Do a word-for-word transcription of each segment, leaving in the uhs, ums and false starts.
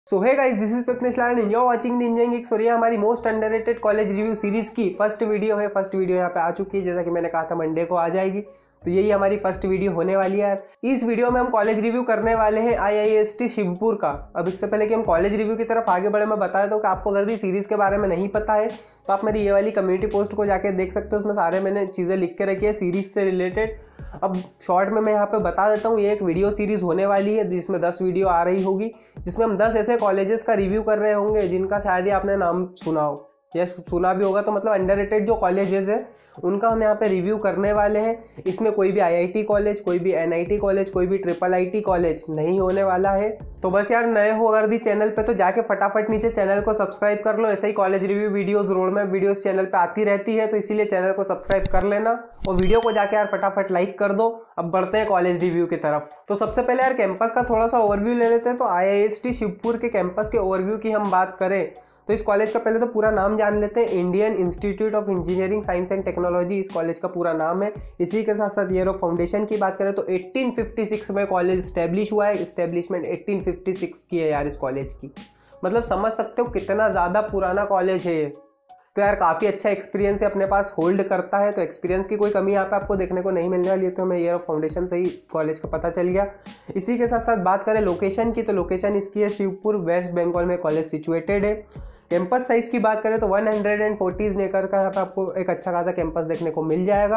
So hey guys, this is Pratnesh Lal and you are watching the engineering geeks. और ये हमारी most underrated college review series की first video है। First video यहाँ पे आ चुकी है, जैसा कि मैंने कहा था मंडे को आ जाएगी। तो यही हमारी फर्स्ट वीडियो होने वाली है यार। इस वीडियो में हम कॉलेज रिव्यू करने वाले हैं I I S T Shibpur का। अब इससे पहले कि हम कॉलेज रिव्यू की तरफ आगे बढ़े, मैं बता देता हूँ कि आपको अगर भी सीरीज के बारे में नहीं पता है तो आप मेरी ये वाली कम्युनिटी पोस्ट को जाके देख सकते हो। उसमें सारे मैंने चीज़ें लिख के रखी है सीरीज से रिलेटेड। अब शॉर्ट में मैं यहाँ पे बता देता हूँ, ये एक वीडियो सीरीज होने वाली है जिसमें दस वीडियो आ रही होगी, जिसमें हम दस ऐसे कॉलेजेस का रिव्यू कर रहे होंगे जिनका शायद ही आपने नाम सुना हो या सुना भी होगा। तो मतलब अंडररेटेड जो कॉलेजेस है उनका हम यहाँ पे रिव्यू करने वाले हैं। इसमें कोई भी आई आई टी कॉलेज, कोई भी एन आई टी कॉलेज, कोई भी ट्रिपल आई टी कॉलेज नहीं होने वाला है। तो बस यार, नए हो अगर दी चैनल पे तो जाके फटाफट नीचे चैनल को सब्सक्राइब कर लो। ऐसे ही college review videos, road map videos channel पे आती रहती है, तो इसीलिए चैनल को सब्सक्राइब कर लेना और वीडियो को जाके यार फटाफट लाइक कर दो। अब बढ़ते हैं कॉलेज रिव्यू की तरफ। तो सबसे पहले यार कैंपस का थोड़ा सा ओवरव्यू ले लेते हैं। तो I I S T Shibpur के कैंपस के ओवरव्यू की हम बात करें तो इस कॉलेज का पहले तो पूरा नाम जान लेते हैं। Indian Institute of Engineering Science and Technology इस कॉलेज का पूरा नाम है। इसी के साथ साथ ईयर ऑफ फाउंडेशन की बात करें तो अठारह सौ छप्पन में कॉलेज स्टैब्लिश हुआ है। इस्टेब्लिशमेंट अठारह सौ छप्पन की है यार इस कॉलेज की। मतलब समझ सकते हो कितना ज़्यादा पुराना कॉलेज है ये। तो यार काफ़ी अच्छा एक्सपीरियंस है, अपने पास होल्ड करता है। तो एक्सपीरियंस की कोई कमी यहाँ पे आपको देखने को नहीं मिलने वाली है। तो हमें ईयर ऑफ फाउंडेशन से ही कॉलेज का पता चल गया। इसी के साथ साथ बात करें लोकेशन की, तो लोकेशन इसकी है शिवपुर, वेस्ट बंगाल में कॉलेज सिचुएटेड है। कैंपस साइज की बात करें तो एक सौ चालीस एकड़ का यहाँ पे आपको एक अच्छा खासा कैंपस देखने को मिल जाएगा।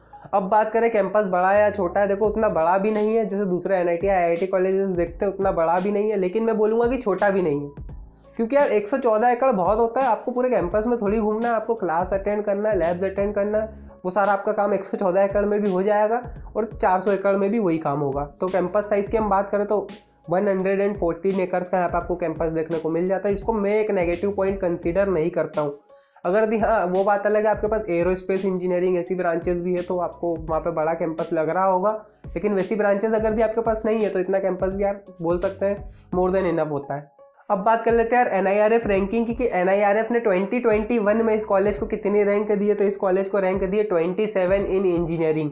अब बात करें कैंपस बड़ा है या छोटा है, देखो उतना बड़ा भी नहीं है जैसे दूसरे N I T I I T colleges देखते हैं, उतना बड़ा भी नहीं है, लेकिन मैं बोलूँगा कि छोटा भी नहीं है। क्योंकि यार एक सौ चौदह एकड़ बहुत होता है। आपको पूरे कैंपस में थोड़ी घूमना है, आपको क्लास अटेंड करना है, लैब्स अटेंड करना है, वो सारा आपका काम एक सौ चौदह एकड़ में भी हो जाएगा और चार सौ एकड़ में भी वही काम होगा। तो कैंपस साइज़ की हम बात करें तो एक सौ चौदह एकर्स का यहाँ पे आपको कैंपस देखने को मिल जाता है। इसको मैं एक नेगेटिव पॉइंट कंसीडर नहीं करता हूँ। अगर दी हाँ वो बात अलग है, आपके पास एरोस्पेस इंजीनियरिंग ऐसी ब्रांचेस भी है तो आपको वहाँ पे बड़ा कैंपस लग रहा होगा, लेकिन वैसी ब्रांचेस अगर दी आपके पास नहीं है तो इतना कैंपस भी यार बोल सकते हैं मोर देन इनफ होता है। अब बात कर लेते हैं यार N I R F ranking की, कि एन आई आर एफ ने ट्वेंटी ट्वेंटी वन में इस कॉलेज को कितनी रैंक दिए। तो इस कॉलेज को रैंक दिए सत्ताईस इन इंजीनियरिंग।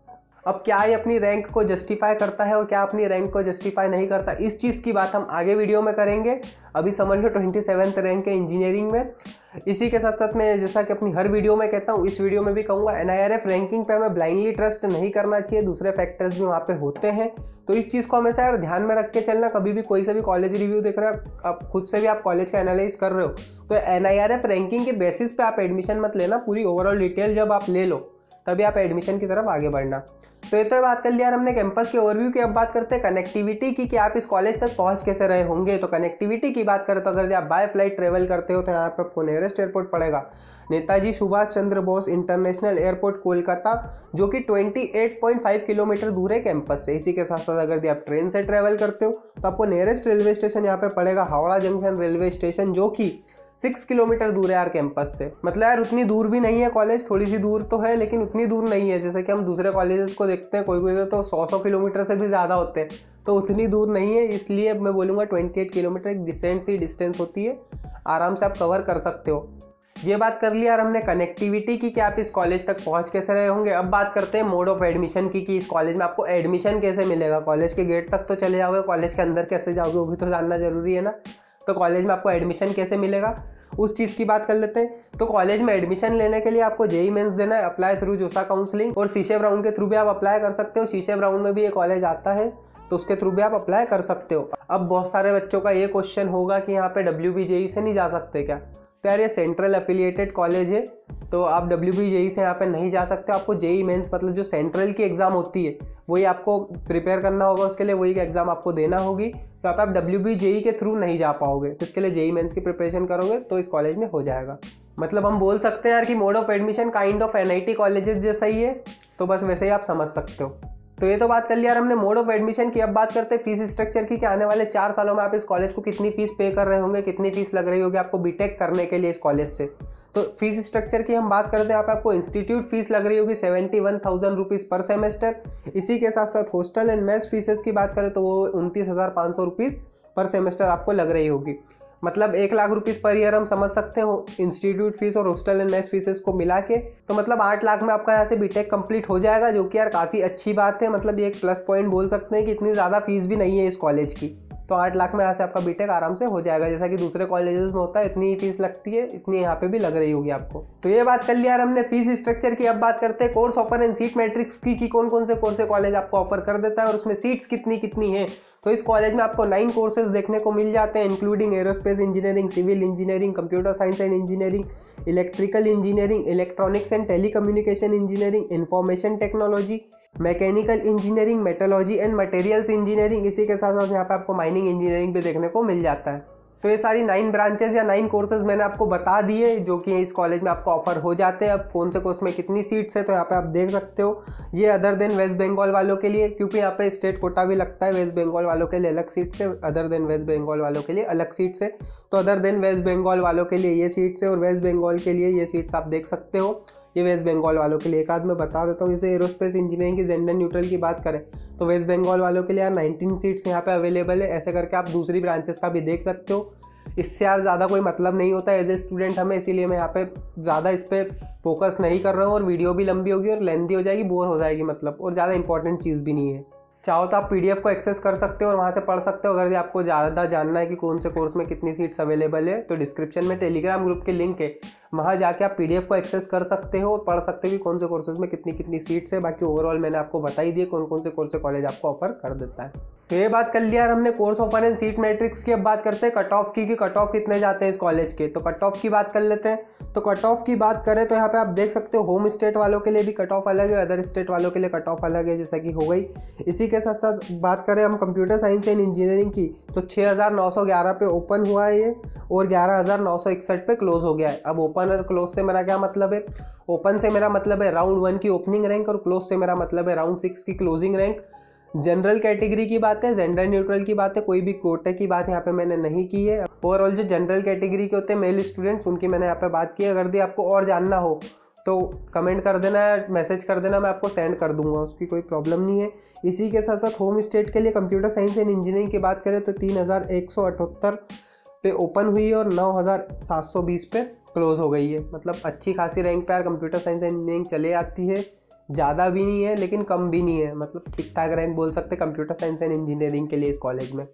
अब क्या ये अपनी रैंक को जस्टिफाई करता है और क्या अपनी रैंक को जस्टिफाई नहीं करता, इस चीज़ की बात हम आगे वीडियो में करेंगे। अभी समझ लो ट्वेंटी सेवन्थ रैंक है इंजीनियरिंग में। इसी के साथ साथ मैं जैसा कि अपनी हर वीडियो में कहता हूँ, इस वीडियो में भी कहूँगा, N I R F ranking पे हमें ब्लाइंडली ट्रस्ट नहीं करना चाहिए। दूसरे फैक्टर्स भी वहाँ पे होते हैं, तो इस चीज़ को हमेशा यार ध्यान में रख के चलना। कभी भी कोई से भी कॉलेज रिव्यू देख रहे हो, आप खुद से भी आप कॉलेज का एनालाइज कर रहे हो तो N I R F ranking के बेसिस पे आप एडमिशन मत लेना। पूरी ओवरऑल डिटेल जब आप ले लो तभी आप एडमिशन की तरफ आगे बढ़ना। तो ये तो बात कर लिया यार हमने कैंपस के ओवरव्यू की। अब बात करते हैं कनेक्टिविटी की, कि आप इस कॉलेज तक पहुंच कैसे रहे होंगे। तो कनेक्टिविटी की बात करें तो अगर आप बाय फ्लाइट ट्रेवल करते हो तो यहाँ पर आपको नियरेस्ट एयरपोर्ट पड़ेगा नेताजी सुभाष चंद्र बोस इंटरनेशनल एयरपोर्ट कोलकाता, जो कि अट्ठाईस पॉइंट पाँच किलोमीटर दूर है कैंपस से। इसी के साथ साथ अगर आप ट्रेन से ट्रेवल करते हो तो आपको नियरेस्ट रेलवे स्टेशन यहाँ पे पड़ेगा हावड़ा जंक्शन रेलवे स्टेशन, जो कि सिक्स किलोमीटर दूर है यार कैंपस से। मतलब यार उतनी दूर भी नहीं है कॉलेज, थोड़ी सी दूर तो है लेकिन उतनी दूर नहीं है। जैसे कि हम दूसरे कॉलेजेस को देखते हैं, कोई कोई तो सौ सौ किलोमीटर से भी ज़्यादा होते हैं, तो उतनी दूर नहीं है। इसलिए मैं बोलूँगा अट्ठाईस किलोमीटर एक डिसेंट सी डिस्टेंस होती है, आराम से आप कवर कर सकते हो। ये बात कर लिया यार हमने कनेक्टिविटी की, कि आप इस कॉलेज तक पहुंच कैसे रहे होंगे। अब बात करते हैं मोड ऑफ एडमिशन की, कि इस कॉलेज में आपको एडमिशन कैसे मिलेगा। कॉलेज के गेट तक तो चले जाओगे, कॉलेज के अंदर कैसे जाओगे वो भी तो जानना जरूरी है ना। तो कॉलेज में आपको एडमिशन कैसे मिलेगा उस चीज़ की बात कर लेते हैं। तो कॉलेज में एडमिशन लेने के लिए आपको जेई मेंस देना है, अप्लाई थ्रू जोसा काउंसलिंग, और शीशेव राउंड के थ्रू भी आप अप्लाई कर सकते हो। शीशेव राउंड में भी ये कॉलेज आता है तो उसके थ्रू भी आप अप्लाई कर सकते हो। अब बहुत सारे बच्चों का ये क्वेश्चन होगा कि यहाँ पे डब्ल्यू बी जेई से नहीं जा सकते क्या। तो यार ये सेंट्रल एफिलिएटेड कॉलेज है तो आप डब्ल्यू बी जेई से यहाँ पे नहीं जा सकते। आपको जेई मेंस मतलब जो सेंट्रल की एग्ज़ाम होती है वही आपको प्रिपेयर करना होगा, उसके लिए वही एग्ज़ाम आपको देना होगी। तो आप डब्ल्यू बी जेई के थ्रू नहीं जा पाओगे, तो इसके लिए जेई मेंस की प्रिपरेशन करोगे तो इस कॉलेज में हो जाएगा। मतलब हम बोल सकते हैं यार कि mode of admission kind of N I T colleges जैसा ही है, तो बस वैसे ही आप समझ सकते हो। तो ये तो बात कर लिया यार हमने मोड ऑफ एडमिशन की। अब बात करते हैं फीस स्ट्रक्चर की, कि आने वाले चार सालों में आप इस कॉलेज को कितनी फीस पे कर रहे होंगे, कितनी फीस लग रही होगी आपको बीटेक करने के लिए इस कॉलेज से। तो फीस स्ट्रक्चर की हम बात करते हैं, यहाँ पे आपको इंस्टीट्यूट फीस लग रही होगी seventy one thousand rupees per semester. इसी के साथ साथ हॉस्टल एंड मेस फीसेस की बात करें तो वो उनतीस हज़ार पाँच सौ रुपीज़ पर सेमेस्टर आपको लग रही होगी। मतलब एक लाख रुपीज़ पर ईयर हम समझ सकते हो इंस्टीट्यूट फीस और हॉस्टल एंड मेस फीसेस को मिला के। तो मतलब आठ लाख में आपका यहाँ से बीटेक कंप्लीट हो जाएगा, जो कि यार काफ़ी अच्छी बात है। मतलब ये एक प्लस पॉइंट बोल सकते हैं कि इतनी ज़्यादा फीस भी नहीं है इस कॉलेज की। तो आठ लाख में यहाँ से आपका बीटेक आराम से हो जाएगा। जैसा कि दूसरे कॉलेजेस में होता है इतनी ही फीस लगती है, इतनी यहाँ पे भी लग रही होगी आपको। तो ये बात कर लिया यार हमने फीस स्ट्रक्चर की। अब बात करते हैं course offer and seat matrix की कि कौन कौन से कोर्स कॉलेज आपको ऑफर कर देता है और उसमें सीट्स कितनी कितनी है। तो इस कॉलेज में आपको नाइन कोर्सेज देखने को मिल जाते हैं, including aerospace engineering, civil engineering, computer science and engineering, electrical engineering, electronics and telecommunication engineering, information technology, mechanical engineering, metallurgy and materials engineering. इसी के साथ साथ यहाँ पे आपको माइनिंग इंजीनियरिंग भी देखने को मिल जाता है। तो ये सारी नाइन ब्रांचेस या नाइन कोर्सेज मैंने आपको बता दिए जो कि इस कॉलेज में आपको ऑफर हो जाते हैं। अब कौन से कोर्स में कितनी सीट्स है तो यहाँ पे आप देख सकते हो। ये अदर देन वेस्ट बंगाल वालों के लिए, क्योंकि यहाँ पे स्टेट कोटा भी लगता है, वेस्ट बंगाल वालों के लिए अलग सीट्स है, अदर देन वेस्ट बंगाल वालों के लिए अलग सीट्स है। तो अदर देन वेस्ट बंगाल वालों के लिए ये सीट्स है और वेस्ट बंगाल के लिए ये सीट्स आप देख सकते हो। ये वेस्ट बंगाल वालों के लिए एक आध मैं बता देता हूँ। जैसे एरोस्पेस इंजीनियरिंग की जेंडर न्यूट्रल की बात करें तो वेस्ट बंगाल वालों के लिए यार नाइनटीन सीट्स यहाँ पे अवेलेबल है। ऐसे करके आप दूसरी ब्रांचेस का भी देख सकते हो। इससे यार ज़्यादा कोई मतलब नहीं होता एज ए स्टूडेंट हमें, इसीलिए मैं यहाँ पे ज़्यादा इस पर फोकस नहीं कर रहा हूँ और वीडियो भी लंबी होगी और लेंथी हो जाएगी, बोर हो जाएगी मतलब, और ज़्यादा इंपॉर्टेंट चीज़ भी नहीं है। चाहो तो आप पीडीएफ को एक्सेस कर सकते हो और वहाँ से पढ़ सकते हो। अगर आपको ज़्यादा जानना है कि कौन से कोर्स में कितनी सीट्स अवेलेबल है तो डिस्क्रिप्शन में टेलीग्राम ग्रुप के लिंक है, वहाँ जाके आप पीडीएफ को एक्सेस कर सकते हो और पढ़ सकते हो कि कौन से कोर्सेज में कितनी कितनी सीट्स है। बाकी ओवरऑल मैंने आपको बता ही दिए कौन कौन से कोर्स कॉलेज आपको ऑफर कर देता है। तो ये बात कर लिया यार हमने course offer and seat matrix की। अब बात करते हैं कट ऑफ की कि कट ऑफ कितने जाते हैं इस कॉलेज के। तो कट ऑफ की बात कर लेते हैं। तो कट ऑफ की बात करें तो यहाँ पे आप देख सकते हो होम स्टेट वालों के लिए भी कट ऑफ अलग है, अदर स्टेट वालों के लिए कट ऑफ अलग है, जैसा कि हो गई। इसी के साथ साथ बात करें हम कंप्यूटर साइंस एंड इंजीनियरिंग की तो छः हज़ार नौ सौ ग्यारह पे ओपन हुआ है ये और ग्यारह हज़ार नौ सौ इकसठ पे क्लोज हो गया है। अब ओपन और क्लोज से मेरा क्या मतलब है? ओपन से मेरा मतलब है राउंड वन की ओपनिंग रैंक और क्लोज से मेरा मतलब है राउंड सिक्स की क्लोजिंग रैंक। जनरल कैटेगरी की बात है, जेंडर न्यूट्रल की बात है, कोई भी कोटे की बात यहाँ पे मैंने नहीं की है। ओवरऑल जो जनरल कैटेगरी के होते हैं मेल स्टूडेंट्स उनकी मैंने यहाँ पे बात की है। अगर दी आपको और जानना हो तो कमेंट कर देना, मैसेज कर देना, मैं आपको सेंड कर दूंगा, उसकी कोई प्रॉब्लम नहीं है। इसी के साथ साथ होम स्टेट के लिए कंप्यूटर साइंस एंड इंजीनियरिंग की बात करें तो तीन हज़ार एक सौ अठहत्तर पे ओपन हुई है और नौ हज़ार सात सौ बीस पे क्लोज हो गई है। मतलब अच्छी खासी रैंक पे यार कंप्यूटर साइंस एंड इंजीनियरिंग चले आती है, ज़्यादा भी नहीं है लेकिन कम भी नहीं है, मतलब ठीक ठाक रैंक बोल सकते हैं कंप्यूटर साइंस एंड इंजीनियरिंग के लिए इस कॉलेज में।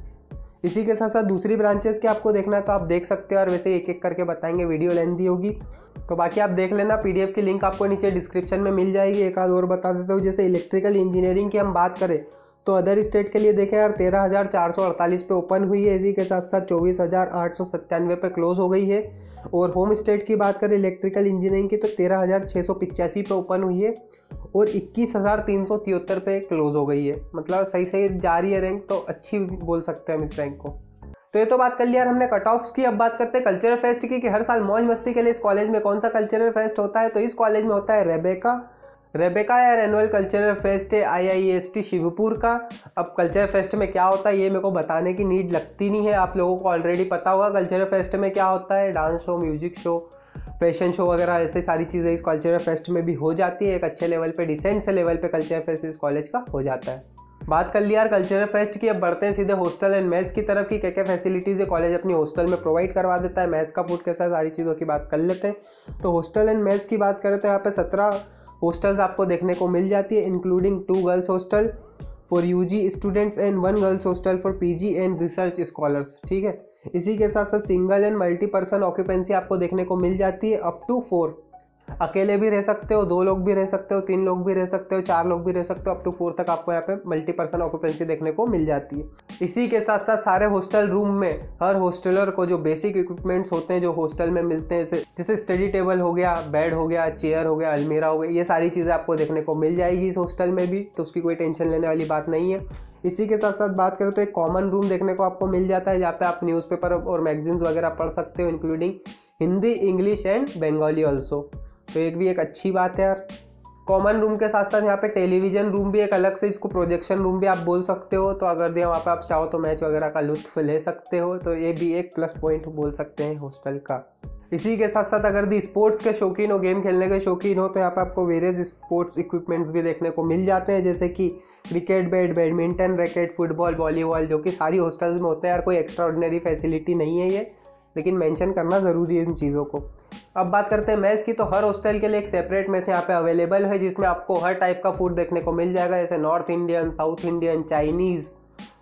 इसी के साथ साथ दूसरी ब्रांचेस के आपको देखना है तो आप देख सकते हो और वैसे एक एक करके बताएंगे, वीडियो लेंथी होगी तो बाकी आप देख लेना। पीडीएफ की लिंक आपको नीचे डिस्क्रिप्शन में मिल जाएगी। एक आध और बता देता हूँ, जैसे इलेक्ट्रिकल इंजीनियरिंग की हम बात करें तो अदर स्टेट के लिए देखें यार तेरह हज़ार चार सौ अड़तालीस पे ओपन हुई है। इसी के साथ साथ चौबीस हज़ार आठ सौ सत्तानवे पे क्लोज हो गई है। और होम स्टेट की बात करें इलेक्ट्रिकल इंजीनियरिंग की तो तेरह हज़ार छः सौ पिचासी पे ओपन हुई है और इक्कीस हज़ार तीन सौ तिहत्तर पे क्लोज हो गई है। मतलब सही सही जा रही है रैंक, तो अच्छी बोल सकते हैं हम इस रैंक को। तो ये तो बात कर लिया यार हमने कट ऑफ्स की। अब बात करते हैं कल्चरल फेस्ट की कि हर साल मौज मस्ती के लिए इस कॉलेज में कौन सा कल्चरल फेस्ट होता है। तो इस कॉलेज में होता है रेबेका। रेबेका यार एनुअल कल्चरल फेस्ट है I I S T Shibpur का। अब कल्चरल फेस्ट में क्या होता है ये मेरे को बताने की नीड लगती नहीं है, आप लोगों को ऑलरेडी पता होगा कल्चरल फेस्ट में क्या होता है। Dance show, music show, fashion show वगैरह ऐसे सारी चीज़ें इस कल्चरल फेस्ट में भी हो जाती है। एक अच्छे लेवल पे, डिसेंट से लेवल पे कल्चरल फेस्ट इस कॉलेज का हो जाता है। बात कर लिया यार कल्चरल फेस्ट की। अब बढ़ते हैं सीधे हॉस्टल एंड मेस की तरफ की क्या क्या फैसिलिटीज़ है कॉलेज अपनी हॉस्टल में प्रोवाइड करवा देता है, मेस का फूड कैसा, सारी चीज़ों की बात कर लेते हैं। तो हॉस्टल एंड मेस की बात करें तो यहाँ पे सत्रह हॉस्टल्स आपको देखने को मिल जाती है, including two girls hostel for UG students and one girls hostel for PG and research scholars. ठीक है, इसी के साथ साथ single and multi person occupancy आपको देखने को मिल जाती है अप टू फोर। अकेले भी रह सकते हो, दो लोग भी रह सकते हो, तीन लोग भी रह सकते हो, चार लोग भी रह सकते हो, अप टू फोर तक आपको यहाँ पे मल्टी पर्सन ऑक्यूपेंसी देखने को मिल जाती है। इसी के साथ साथ सारे हॉस्टल रूम में हर हॉस्टलर को जो बेसिक इक्विपमेंट्स होते हैं जो हॉस्टल में मिलते हैं, जैसे जैसे स्टडी टेबल हो गया, बेड हो गया, चेयर हो गया, अलमीरा हो गया, ये सारी चीज़ें आपको देखने को मिल जाएगी इस हॉस्टल में भी, तो उसकी कोई टेंशन लेने वाली बात नहीं है। इसी के साथ साथ बात करें तो एक कॉमन रूम देखने को आपको मिल जाता है जहाँ पे आप न्यूज़पेपर और मैगजीन्स वगैरह पढ़ सकते हो, including Hindi, English and Bengali also. तो एक भी एक अच्छी बात है यार। कॉमन रूम के साथ साथ यहाँ पे टेलीविजन रूम भी एक अलग से, इसको प्रोजेक्शन रूम भी आप बोल सकते हो। तो अगर दिया वहाँ पे आप चाहो तो मैच वगैरह का लुत्फ ले सकते हो, तो ये भी एक प्लस पॉइंट बोल सकते हैं हॉस्टल का। इसी के साथ साथ अगर दी स्पोर्ट्स के शौकीन हो, गेम खेलने के शौकीन हो, तो यहाँ पे आपको वेरियस स्पोर्ट्स इक्विपमेंट्स भी देखने को मिल जाते हैं, जैसे कि cricket bat, badminton racket, football, volleyball, जो कि सारी हॉस्टल्स में होते हैं यार। कोई एक्स्ट्रा ऑर्डिनरी फैसिलिटी नहीं है ये, लेकिन मेंशन करना ज़रूरी है इन चीज़ों को। अब बात करते हैं मेस की। तो हर हॉस्टल के लिए एक सेपरेट मेस यहाँ पे अवेलेबल है जिसमें आपको हर टाइप का फूड देखने को मिल जाएगा, जैसे North Indian, South Indian, Chinese,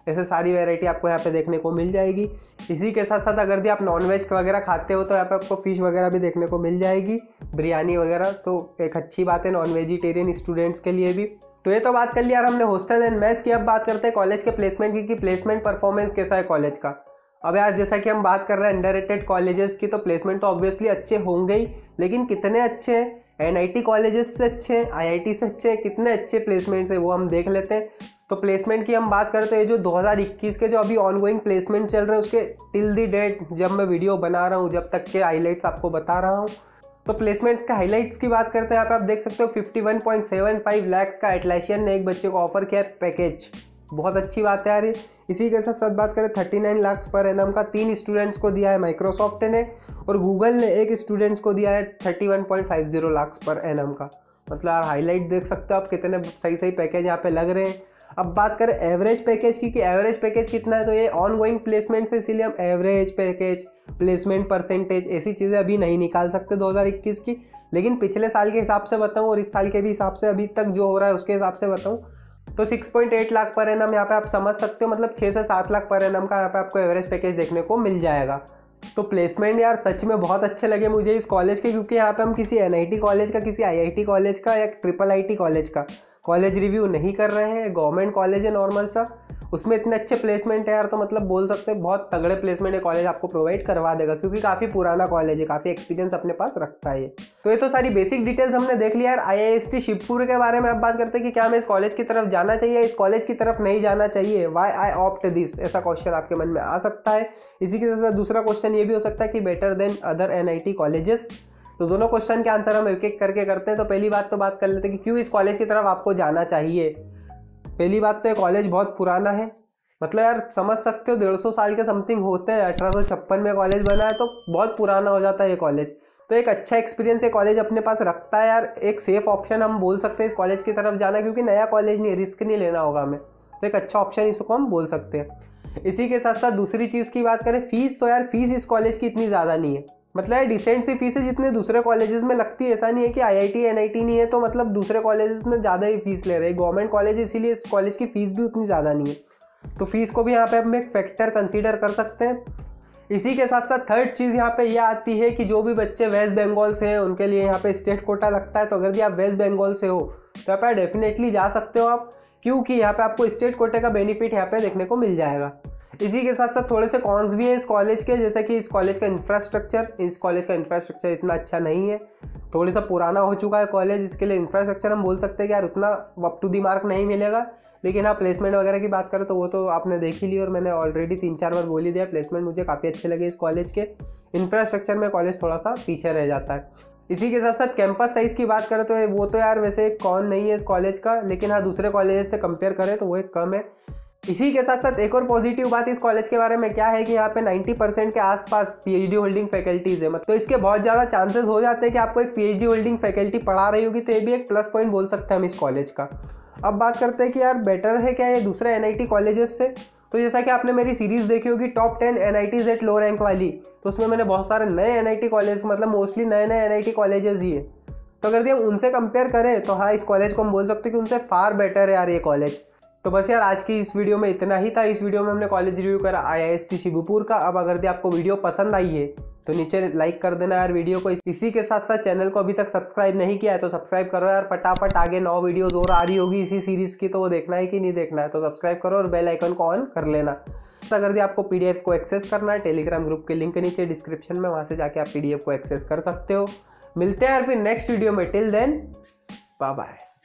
ऐसे सारी वैरायटी आपको यहाँ पे देखने को मिल जाएगी। इसी के साथ साथ अगर भी आप नॉनवेज वगैरह खाते हो तो यहाँ पे आपको फ़िश वगैरह भी देखने को मिल जाएगी, बिरयानी वगैरह। तो एक अच्छी बात है नॉन वेजिटेरियन स्टूडेंट्स के लिए भी। तो ये तो बात कर लिया यार हमने हॉस्टल एंड मेस की। अब बात करते हैं कॉलेज के प्लेसमेंट की कि प्लेसमेंट परफॉर्मेंस कैसा है कॉलेज का। अब यार जैसा कि हम बात कर रहे हैं अंडररेटेड कॉलेजेस की, तो प्लेसमेंट तो ऑब्वियसली अच्छे होंगे ही, लेकिन कितने अच्छे हैं? एनआईटी कॉलेजेस से अच्छे हैं, आईआईटी से अच्छे हैं, कितने अच्छे प्लेसमेंट्स है वो हम देख लेते हैं। तो प्लेसमेंट की हम बात करते हैं जो दो हज़ार इक्कीस के जो अभी ऑनगोइंग प्लेसमेंट चल रहे हैं उसके टिल दी डेट जब मैं वीडियो बना रहा हूँ, जब तक के हाईलाइट्स आपको बता रहा हूँ। तो प्लेसमेंट्स के हाईलाइट्स की बात करते हैं, यहाँ पे आप देख सकते हो इक्यावन पॉइंट सात पाँच लाख का एटलासियन ने एक बच्चे को ऑफर किया है पैकेज। बहुत अच्छी बात है यार ये। इसी के साथ साथ बात करें उनतालीस लाख पर एनम का तीन स्टूडेंट्स को दिया है माइक्रोसॉफ्ट ने, और गूगल ने एक स्टूडेंट्स को दिया है इकतीस पॉइंट पाँच शून्य लाख पर एनम का। मतलब यार हाईलाइट देख सकते हो आप कितने सही सही पैकेज यहाँ पे लग रहे हैं। अब बात करें एवरेज पैकेज की कि एवरेज पैकेज कितना है, तो ये ऑन गोइंग प्लेसमेंट से इसीलिए हम एवरेज पैकेज, प्लेसमेंट परसेंटेज ऐसी चीज़ें अभी नहीं निकाल सकते दो हज़ार इक्कीस की। लेकिन पिछले साल के हिसाब से बताऊँ और इस साल के भी हिसाब से अभी तक जो हो रहा है उसके हिसाब से बताऊँ तो छह पॉइंट आठ लाख पर एनम यहाँ पे आप समझ सकते हो, मतलब छः से सात लाख पर एनम का यहाँ पे आपको एवरेज पैकेज देखने को मिल जाएगा। तो प्लेसमेंट यार सच में बहुत अच्छे लगे मुझे इस कॉलेज के, क्योंकि यहाँ पे हम किसी एनआईटी कॉलेज का, किसी आईआईटी कॉलेज का या ट्रिपल आईटी कॉलेज का कॉलेज रिव्यू नहीं कर रहे हैं। गवर्नमेंट कॉलेज है नॉर्मल सा, उसमें इतने अच्छे प्लेसमेंट है यार, तो मतलब बोल सकते हैं बहुत तगड़े प्लेसमेंट है कॉलेज आपको प्रोवाइड करवा देगा, क्योंकि काफ़ी पुराना कॉलेज है, काफ़ी एक्सपीरियंस अपने पास रखता है। तो ये तो सारी बेसिक डिटेल्स हमने देख लिया यार आईआईएसटी शिवपुर के बारे में। अब बात करते हैं कि क्या हमें इस कॉलेज की तरफ जाना चाहिए, इस कॉलेज की तरफ नहीं जाना चाहिए, वाई आई ऑप्ट दिस, ऐसा क्वेश्चन आपके मन में आ सकता है। इसी के साथ दूसरा क्वेश्चन ये भी हो सकता है कि better than other NIT colleges. तो दोनों क्वेश्चन के आंसर हम एक एक करके करते हैं। तो पहली बात तो बात कर लेते हैं कि क्यों इस कॉलेज की तरफ आपको जाना चाहिए। पहली बात तो ये कॉलेज बहुत पुराना है, मतलब यार समझ सकते हो डेढ़ सौ साल के समथिंग होते हैं। अठारह सौ छप्पन में कॉलेज बना है तो बहुत पुराना हो जाता है ये कॉलेज। तो एक अच्छा एक्सपीरियंस ये कॉलेज अपने पास रखता है यार। एक सेफ ऑप्शन हम बोल सकते हैं इस कॉलेज की तरफ जाना, क्योंकि नया कॉलेज नहीं, रिस्क नहीं लेना होगा हमें, तो एक अच्छा ऑप्शन इसको हम बोल सकते हैं। इसी के साथ साथ दूसरी चीज़ की बात करें फीस, तो यार फीस इस कॉलेज की इतनी ज़्यादा नहीं है, मतलब यार डिसेंट सी फीस है जितने दूसरे कॉलेजेस में लगती है। ऐसा नहीं है कि आईआईटी एनआईटी नहीं है तो मतलब दूसरे कॉलेजेस में ज़्यादा ही फीस ले रहे हैं। गवर्नमेंट कॉलेज है इसीलिए इस कॉलेज की फ़ीस भी उतनी ज़्यादा नहीं है, तो फीस को भी यहाँ पे हम एक फैक्टर कंसीडर कर सकते हैं। इसी के साथ साथ थर्ड चीज़ यहाँ पे यह आती है कि जो भी बच्चे वेस्ट बंगाल से हैं उनके लिए यहाँ पे स्टेट कोटा लगता है। तो अगर भी आप वेस्ट बंगाल से हो तो यहाँ पे डेफिनेटली जा सकते हो आप, क्योंकि यहाँ पे आपको स्टेट कोटे का बेनिफिट यहाँ पे देखने को मिल जाएगा। इसी के साथ साथ थोड़े से कॉन्स भी हैं इस कॉलेज के, जैसे कि इस कॉलेज का इंफ्रास्ट्रक्चर, इस कॉलेज का इंफ्रास्ट्रक्चर इतना अच्छा नहीं है, थोड़ा सा पुराना हो चुका है कॉलेज, इसके लिए इंफ्रास्ट्रक्चर हम बोल सकते हैं कि यार उतना अप टू दी मार्क नहीं मिलेगा। लेकिन हाँ प्लेसमेंट वगैरह की बात करें तो वो तो आपने देख ही ली और मैंने ऑलरेडी तीन चार बार बोल ही दिया। प्लेसमेंट मुझे काफ़ी अच्छे लगे इस कॉलेज के, इंफ्रास्ट्रक्चर में कॉलेज थोड़ा सा पीछे रह जाता है। इसी के साथ साथ कैंपस साइज़ की बात करें तो वो तो यार वैसे कौन नहीं है इस कॉलेज का, लेकिन हाँ दूसरे कॉलेज से कंपेयर करें तो वो एक कम है। इसी के साथ साथ एक और पॉजिटिव बात इस कॉलेज के बारे में क्या है कि यहाँ पे नब्बे परसेंट के आसपास पीएचडी होल्डिंग फैकल्टीज़ है, तो इसके बहुत ज़्यादा चांसेस हो जाते हैं कि आपको एक पीएचडी होल्डिंग फैकल्टी पढ़ा रही होगी, तो ये भी एक प्लस पॉइंट बोल सकते हैं हम इस कॉलेज का। अब बात करते हैं कि यार बेटर है क्या ये दूसरे एनआईटी कॉलेजेस से। तो जैसा कि आपने मेरी सीरीज़ देखी होगी top ten NITs at low rank वाली, तो उसमें मैंने बहुत सारे नए एनआईटी कॉलेज, मतलब मोस्टली नए नए एनआईटी कॉलेजेस ही है, तो अगर हम उनसे कंपेयर करें तो हाँ इस कॉलेज को हम बोल सकते हैं कि उनसे फार बेटर है यार ये कॉलेज। तो बस यार आज की इस वीडियो में इतना ही था। इस वीडियो में हमने कॉलेज रिव्यू करा आईआईएसटी शिवपुर का। अब अगर आपको वीडियो पसंद आई है तो नीचे लाइक कर देना यार वीडियो को। इसी के साथ साथ चैनल को अभी तक सब्सक्राइब नहीं किया है तो सब्सक्राइब करो यार, फटाफट आगे नौ वीडियोस और आ रही होगी इसी सीरीज़ की, तो वो देखना है कि नहीं देखना है तो सब्सक्राइब करो और बेल आइकन को ऑन कर लेना। अगर भी आपको पीडीएफ को एक्सेस करना है टेलीग्राम ग्रुप के लिंक नीचे डिस्क्रिप्शन में, वहाँ से जाके आप पीडीएफ को एक्सेस कर सकते हो। मिलते हैं यार फिर नेक्स्ट वीडियो में, टिल देन बाय बाय।